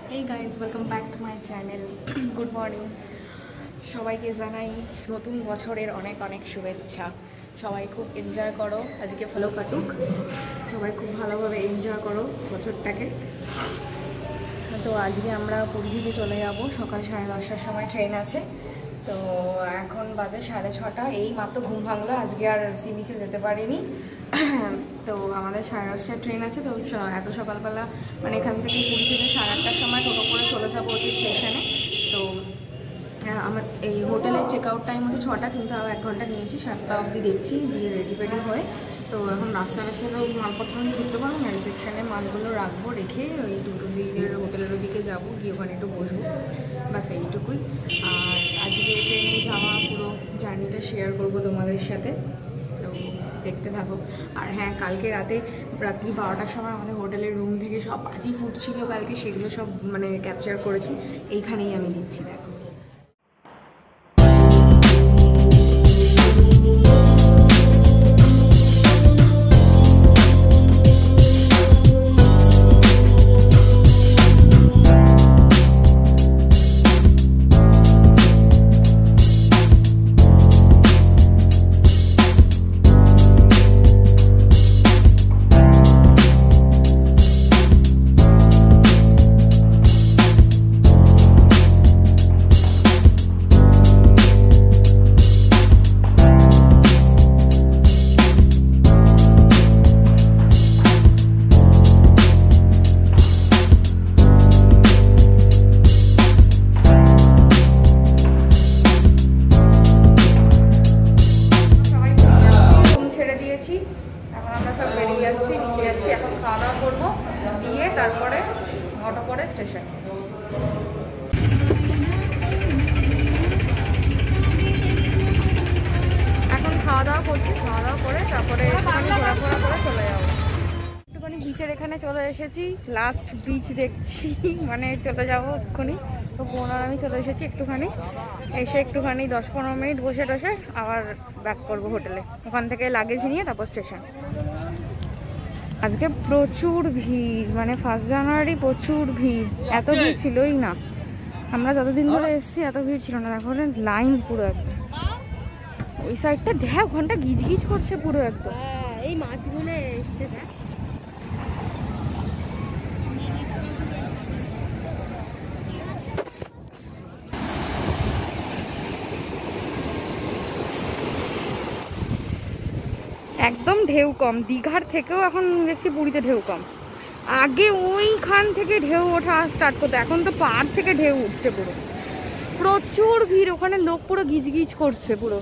Hey guys, welcome back to my channel. Good morning. সবাইকে জানাই নতুন বছরের অনেক অনেক শুভেচ্ছা। সবাই খুব এনজয় করো, আজকে ভালো কাটুক। সবাই খুব ভালোভাবে এনজয় করো বছরটাকে। তো আজকে আমরা পুরী থেকে চলে যাব, সকাল 10:30টার সময় ট্রেন আছে। তো এখন বাজে 6:30, এই মাত্র ঘুম ভাঙলো, আজকে আর সি বিচে যেতে পারিনি। তো আমাদের 10:30টায় ট্রেন আছে, তো এত সকালবেলা মানে এখান থেকে পুরী থেকে 8:30টার সময় টোটো করে চলে যাবো হচ্ছে স্টেশনে। তো আমার এই হোটেলের চেক আউট টাইম হচ্ছে 6টা, কিন্তু আরও 1 ঘন্টা নিয়েছি, 7টা অবধি দেখছি, দিয়ে রেডি ফেডি হয়ে। তো এখন রাস্তায় মালপত্র নিয়ে ঘুরতে পারবো না, রিসেপশানে মালগুলো রাখবো, রেখে ওই দুটো দিকের হোটেলের ওদিকে যাবো, গিয়ে ওখানে একটু বসবো, বাস এইটুকুই। আর আজকে ট্রেনে যাওয়া পুরো জার্নিটা শেয়ার করবো তোমাদের সাথে, তো দেখতে থাকো। আর হ্যাঁ, কালকে রাত্রি 12টার সময় আমাদের হোটেলের রুম থেকে সব বাজি ফুড ছিল কালকে, সেগুলো সব মানে ক্যাপচার করেছি, এইখানেই আমি দিচ্ছি, দেখো। এখন আমরা সব বেরিয়ে যাচ্ছি, নিচে যাচ্ছি, এখন খাওয়া দাওয়া করবো, দিয়ে তারপরে অটো করে স্টেশন। এখন খাওয়া দাওয়া করছি, খাওয়া দাওয়া করে তারপরে একটুখানি ঘোরাফোরা করে চলে যাবো। একটুখানি বিচের এখানে চলে এসেছি, লাস্ট বিচ দেখছি, মানে চলে যাবো এক্ষুনি। তো বোন আর আমি চলে এসেছি, একটুখানি এসে একটুখানি 10-15 মিনিট বসে টসে আবার ব্যাক করবো হোটেলে, ওখান থেকে লাগেজ নিয়ে তারপর স্টেশন। আজকে প্রচুর ভিড়, মানে 1 জানুয়ারি প্রচুর ভিড়, এত ভিড় ছিলই না, আমরা যতদিন ধরে এসেছি এত ভিড় ছিল না। দেখো লাইন পুরো একদম, ওই সাইডটা দেখ ঘন্টা গিজ গিজ করছে পুরো একদম। এই মাছগুলো এসছে দেখ, একদম ঢেউ কম, দীঘার থেকেও এখন দেখছি পুরীতে ঢেউ কম। আগে ওইখান থেকে ঢেউ ওঠা স্টার্ট করতো, এখন তো পাহাড় থেকে ঢেউ উঠছে পুরো, প্রচুর ভিড়, ওখানে লোক পুরো গিজ গিজ করছে পুরো।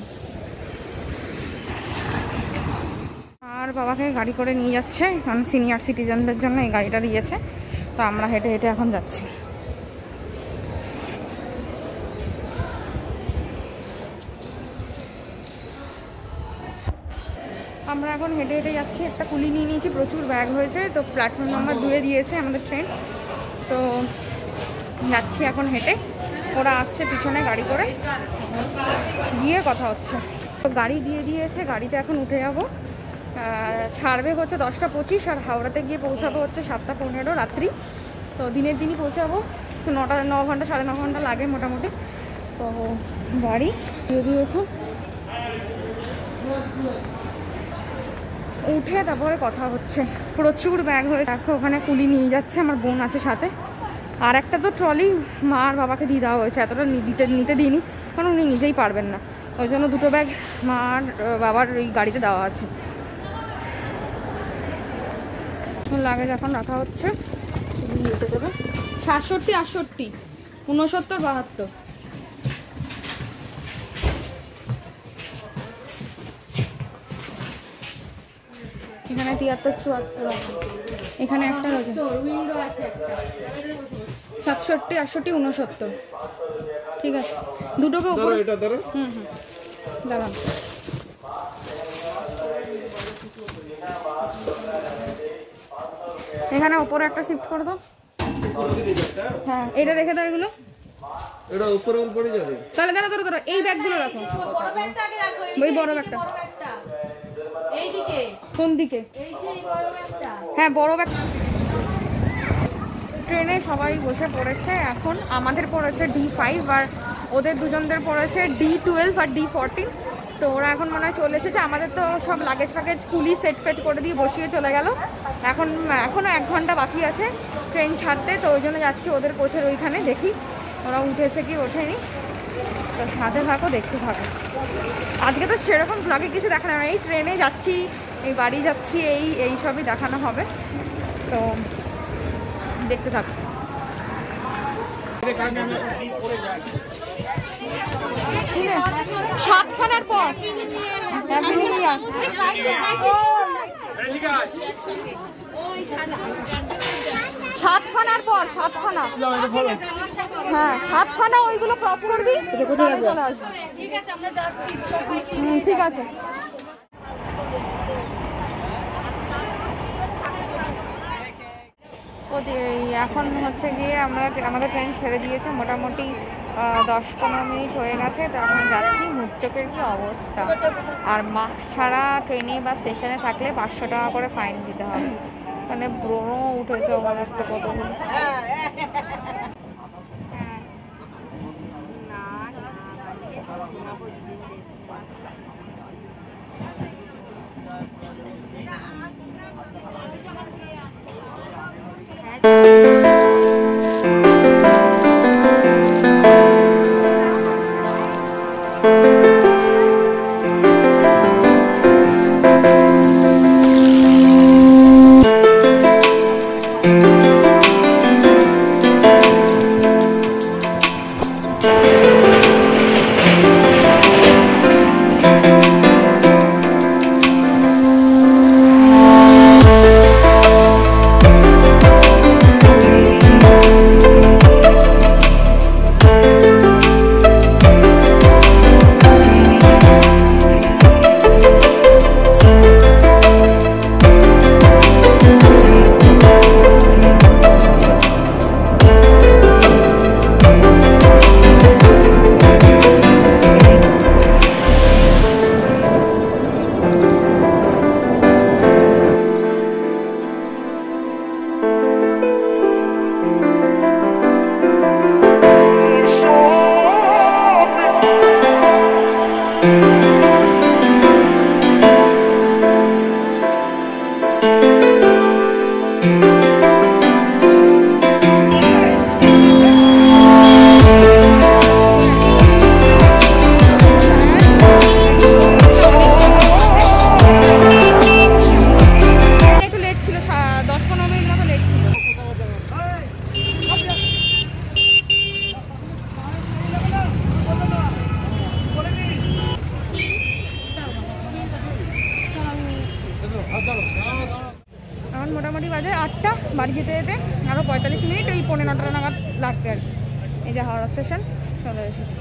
আর বাবাকে গাড়ি করে নিয়ে যাচ্ছে, কারণ সিনিয়র সিটিজেনদের জন্য এই গাড়িটা দিয়েছে। তো আমরা হেঁটে হেঁটে এখন যাচ্ছি। আমরা এখন হেঁটে হেঁটে যাচ্ছি, একটা কুলি নিয়ে নিয়েছি, প্রচুর ব্যাগ হয়েছে, তো প্ল্যাটফর্ম নাম্বার 2-এ দিয়েছে আমাদের ট্রেন। তো যাচ্ছি এখন হেঁটে, ওরা আসছে পিছনে গাড়ি করে, গিয়ে কথা হচ্ছে। তো গাড়ি দিয়ে দিয়েছে, গাড়িতে এখন উঠে যাবো। ছাড়বে হচ্ছে 10টা 25, আর হাওড়াতে গিয়ে পৌঁছাবো হচ্ছে 7টা 15 রাত্রি। তো দিনের দিনই পৌঁছাবো, 9 ঘন্টা 9.5 ঘন্টা লাগে মোটামুটি। তো গাড়ি দিয়ে দিয়েছে, উঠে তারপরে কথা হচ্ছে। প্রচুর ব্যাগ হয়ে, দেখো ওখানে কুলি নিয়ে যাচ্ছে, আমার বোন আছে সাথে। আর একটা তো ট্রলি মা আর বাবাকে দিয়ে দেওয়া হয়েছে, এতটা নিতে দিইনি, কারণ উনি নিজেই পারবেন না, ওই জন্য 2টো ব্যাগ মা আর বাবার ওই গাড়িতে দেওয়া আছে। লাগেজ এখন রাখা হচ্ছে, নিতে দেবে 67, 68, 69, 72। এখানে 73, 74 আছে, এখানে একটা রয়েছে, 67, 68, 69। ঠিক আছে, দুটোকে উপরে দাঁড়ান। এখানে উপরে একটা শিফট করে দাও। হ্যাঁ, এটা রেখে দাও, এগুলো এটা উপরে পড়ে যাবে। তাহলে ধরো এই ব্যাগগুলো রাখো, বড় ব্যাগটা আগে রাখো, ওই বড় ব্যাগটা। এইদিকে কোন দিকে? এই যে বড় ব্যাগটা। হ্যাঁ বড় ব্যাগ। ট্রেনে সবাই বসে পড়েছে। এখন আমাদের পড়েছে D5 আর ওদের দুজনদের পড়েছে D12 আর D14। তো ওরা এখন মনে হয় চলে এসেছে। আমাদের তো সব লাগেজ ফাগেজ পুলিশ সেট ফেট করে দিয়ে বসিয়ে চলে গেল। এখনও 1 ঘন্টা বাকি আছে ট্রেন ছাড়তে, তো ওই জন্য যাচ্ছি ওদের কোচের ওইখানে, দেখি ওরা উঠেছে কি ওঠেনি। তো সাথে থাকো, দেখতে থাকো। আজকে তো সেরকম ব্লগে কিছু দেখানো হবে, এই ট্রেনে যাচ্ছি, এই বাড়ি যাচ্ছি, এই সবই দেখানো হবে। তো দেখতে থাকো। সাতখানার পর সাতখানার পর সাতখানা, হ্যাঁ 7খানা ওইগুলো ক্রস করবি, চলে আসবি। ঠিক আছে। এখন হচ্ছে গিয়ে আমাদের ট্রেন ছেড়ে দিয়েছে, মোটামুটি 10-15 মিনিট হয়ে গেছে। তো এখন যাচ্ছি। মুখ চোখের কি অবস্থা, আর মাস্ক ছাড়া ট্রেনে বা স্টেশনে থাকলে 500 টাকা করে ফাইন দিতে হবে। মানে ব্রণ উঠেছে আমার একটা কতগুলো। এখন মোটামুটি বাজে 8টা, বাড়ি যেতে যেতে আরও 45 মিনিট, ওই 9:15 নাগাদ লাগবে আর কি। এই যে হাওড়া স্টেশন চলে এসেছি।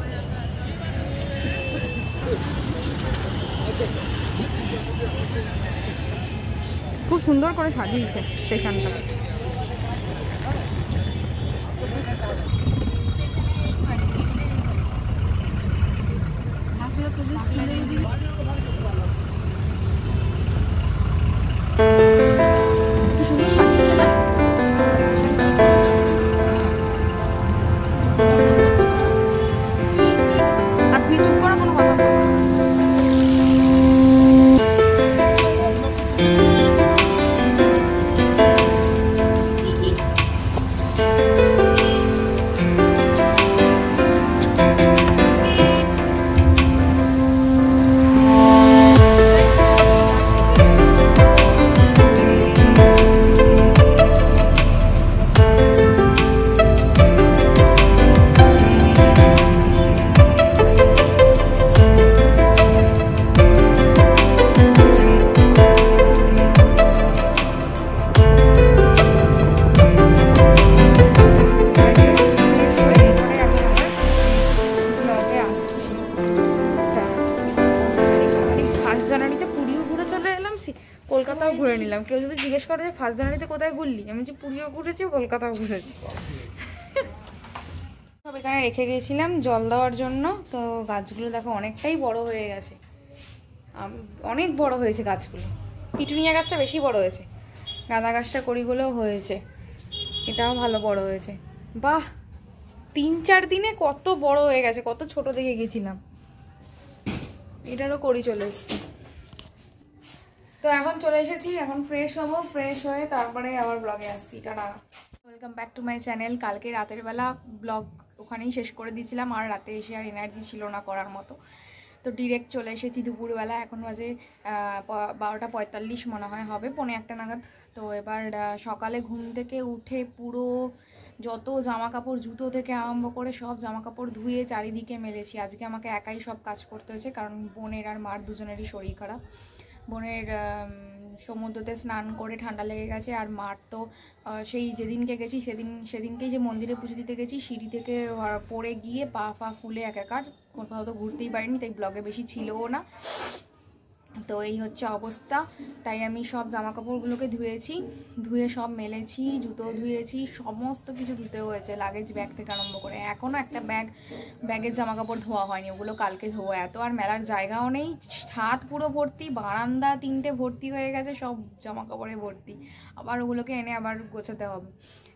খুব সুন্দর করে সাজিয়েছে স্টেশনটা। আর তুই চুপ করা, কোনো কথা বল না। কলকাতাও ঘুরে নিলাম। কেউ যদি জিজ্ঞেস করে যে 1 জানুয়ারিতে কোথায় ঘুরলি, আমি যে পুরীও ঘুরেছি, কলকাতাও ঘুরেছি। সব এখানে রেখে গেছিলাম জল দেওয়ার জন্য। তো গাছগুলো দেখো অনেকটাই বড় হয়ে গেছে, অনেক বড় হয়েছে গাছগুলো। পিটুনিয়া গাছটা বেশি বড় হয়েছে, গাঁদা গাছটা কড়িগুলোও হয়েছে। এটাও ভালো বড় হয়েছে। বাহ, 3-4 দিনে কত বড় হয়ে গেছে, কত ছোট দেখে গেছিলাম। এটারও করি চলে এসেছি। তো এখন চলে এসেছি, এখন ফ্রেশ হব, ফ্রেশ হয়ে তারপরে আবার ব্লগে আসছি। টাটা, welcome back to my channel. কালকে রাতের বেলা ব্লগ ওখানেই শেষ করে দিয়েছিলাম, আর রাতে এসে আর এনার্জি ছিল না করার মতো, তো ডিরেক্ট চলে এসেছি দুপুরবেলা। এখন বাজে 12:45 মনে হয়, হবে 1:45 নাগাদ। তো এবার সকালে ঘুম থেকে উঠে পুরো যত জামা কাপড়, জুতো থেকে আরম্ভ করে সব জামা কাপড় ধুয়ে চারিদিকে মেলেছি। আজকে আমাকে একাই সব কাজ করতে হয়েছে, কারণ বোনের আর মার দুজনেরই শরীর খারাপ। বোনের সমুদ্রতে স্নান করে ঠান্ডা লেগে গেছে, আর মার তো সেই যেদিনকে গেছি সেদিনকেই যে মন্দিরে পুজো দিতে গেছি, সিঁড়ি থেকে পড়ে গিয়ে পা ফুলে একাকার, কোথাও তো ঘুরতেই পারিনি, তাই ব্লগে বেশি ছিলও না। তো এই হচ্ছে অবস্থা। তাই আমি সব জামা কাপড়গুলোকে ধুয়ে সব মেলেছি, জুতো ধুয়েছি, সমস্ত কিছু ধুতে হয়েছে, লাগেজ ব্যাগ থেকে আরম্ভ করে। এখনও একটা ব্যাগের জামা কাপড় ধোয়া হয়নি, ওগুলো কালকে ধোয়া। এত আর মেলার জায়গাও নেই, ছাদ পুরো ভর্তি, বারান্দা 3টে ভর্তি হয়ে গেছে, সব জামা কাপড়ে ভর্তি। আবার ওগুলোকে এনে আবার গোছাতে হবে।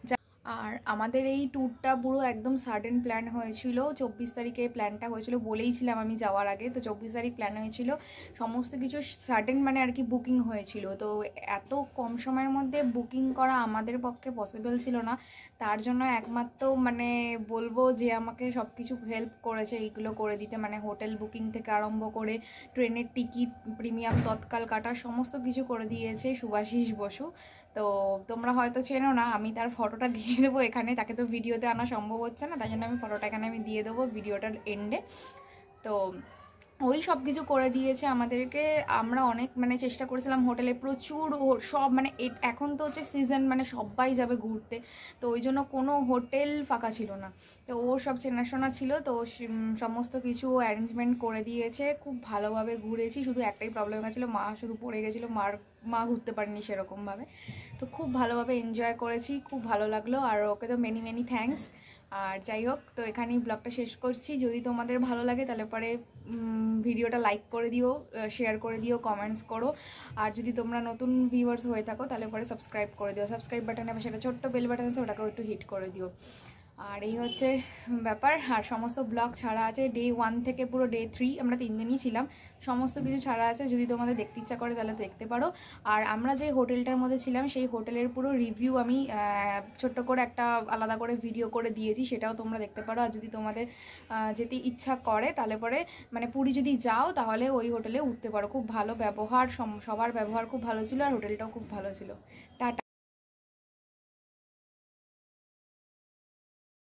আর আমাদের এই ট্যুরটা পুরো একদম সাডেন প্ল্যান হয়েছিল। 24 তারিখে প্ল্যানটা হয়েছিল, বলেইছিলাম আমি যাওয়ার আগে। তো 24 তারিখ প্ল্যান হয়েছিল, সমস্ত কিছু সাডেন মানে আর কি বুকিং হয়েছিল। তো এত কম সময়ের মধ্যে বুকিং করা আমাদের পক্ষে পসিবল ছিল না। তার জন্য একমাত্র মানে বলবো যে আমাকে সব কিছু হেল্প করেছে এইগুলো করে দিতে, মানে হোটেল বুকিং থেকে আরম্ভ করে ট্রেনের টিকিট, প্রিমিয়াম তৎকাল কাটা, সমস্ত কিছু করে দিয়েছে শুভাশিস বসু। তো তোমরা হয়তো চেনো না, আমি তার ফটোটা দিয়ে দেবো এখানে। তাকে তো ভিডিওতে আনা সম্ভব হচ্ছে না, তাই জন্য আমি ফটোটা এখানে দিয়ে দেবো ভিডিওটার এন্ডে। তো ওই সব কিছু করে দিয়েছে আমাদেরকে। আমরা অনেক মানে চেষ্টা করেছিলাম, হোটেলে প্রচুর সব মানে এখন তো হচ্ছে সিজন, মানে সবাই যাবে ঘুরতে, তো ওই জন্য কোনো হোটেল ফাঁকা ছিল না। তো ওর সব চেনাশোনা ছিল, তো সমস্ত কিছু অ্যারেঞ্জমেন্ট করে দিয়েছে, খুব ভালোভাবে ঘুরেছি। শুধু একটাই প্রবলেম হয়েছিল, মা শুধু পড়ে গেছিলো, মা ঘুরতে পারেনি সেরকমভাবে। তো খুব ভালোভাবে এনজয় করেছি, খুব ভালো লাগলো। আর ওকে তো মেনি মেনি থ্যাঙ্কস। আর যাই হোক, তো এখানেই ব্লগটা শেষ করছি। যদি তোমাদের ভালো লাগে তাহলে পরে ভিডিওটা লাইক করে দিও, শেয়ার করে দিও, কমেন্টস করো। আর যদি তোমরা নতুন ভিউয়ার্স হয়ে থাকো তাহলে পরে সাবস্ক্রাইব করে দিও। সাবস্ক্রাইব বাটনে সেটা ছোট্ট বেল বাটন আছে, ওটাকেও একটু হিট করে দিও। আর এই হচ্ছে ব্যাপার। আর সমস্ত ব্লগ ছাড়া আছে ডে 1 থেকে পুরো ডে 3, আমরা 3 দিনই ছিলাম, সমস্ত কিছু ছাড়া আছে। যদি তোমাদের দেখতে ইচ্ছা করে তাহলে দেখতে পারো। আর আমরা যে হোটেলটার মধ্যে ছিলাম সেই হোটেলের পুরো রিভিউ আমি ছোট্ট করে একটা আলাদা করে ভিডিও করে দিয়েছি, সেটাও তোমরা দেখতে পারো। আর যদি তোমাদের যেতে ইচ্ছা করে তাহলে পরে মানে পুরী যদি যাও তাহলে ওই হোটেলে উঠতে পারো। খুব ভালো ব্যবহার, সবার ব্যবহার খুব ভালো ছিল, আর হোটেলটাও খুব ভালো ছিল। টাটা।